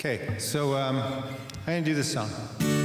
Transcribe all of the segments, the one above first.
Okay, so I'm going to do this song.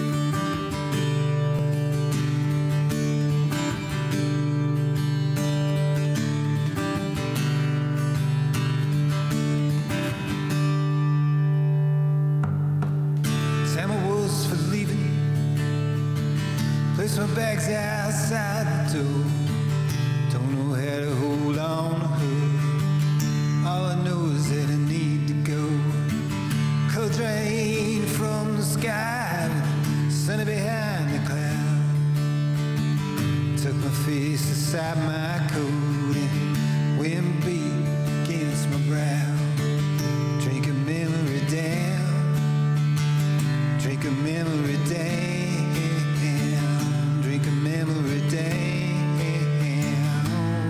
Time I was for leaving, placed my bags outside the door. Don't know how to hold on to her. All I know is that I need to go. Cold rain from the sky, sunny behind the cloud. Took my face aside my coat and wind beat against my brow. Drink a memory down, drink a memory down, drink a memory down,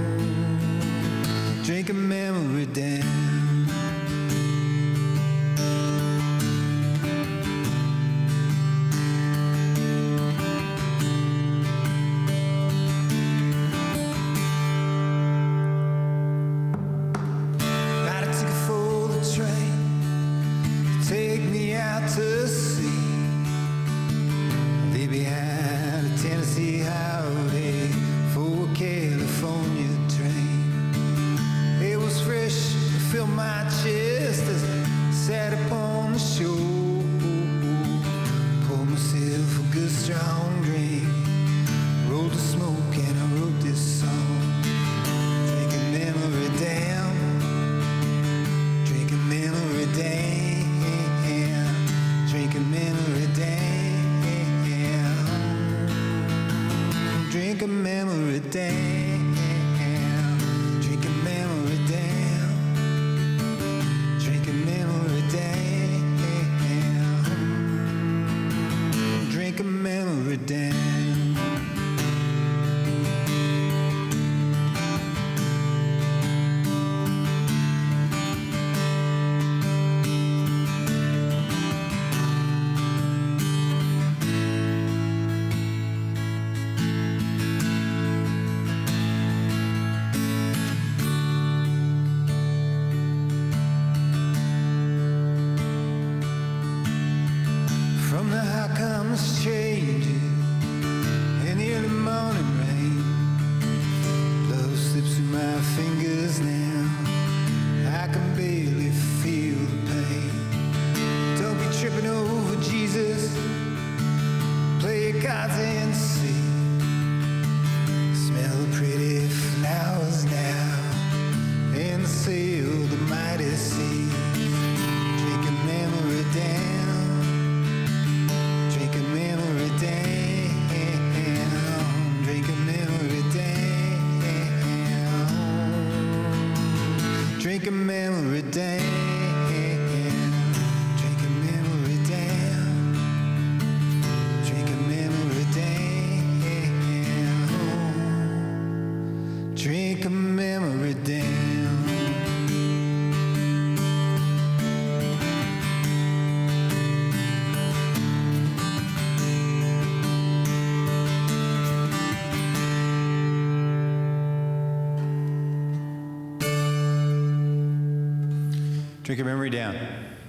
drink a memory down. Take me out to sea. Leave behind a Tennessee highway for a California train. It was fresh, it filled my chest as I sat upon the shore. Poured myself a good strong drink, rolled the smoke and I wrote this song. Drink a memory down, drink a memory down, drink a memory down, drink a memory down, drink a memory down, drink a memory down, drink a memory down. From the how comes changes in the early morning rain. Love slips through my fingers now, I can barely feel the pain. Don't be tripping over Jesus, play your cards and see. Smell the pretty flowers now and sail the mighty sea. Drink a memory down, drink a memory down, drink a memory down, drink a memory down, drink a memory down, drink a memory down, drink a memory down. Drink a memory down.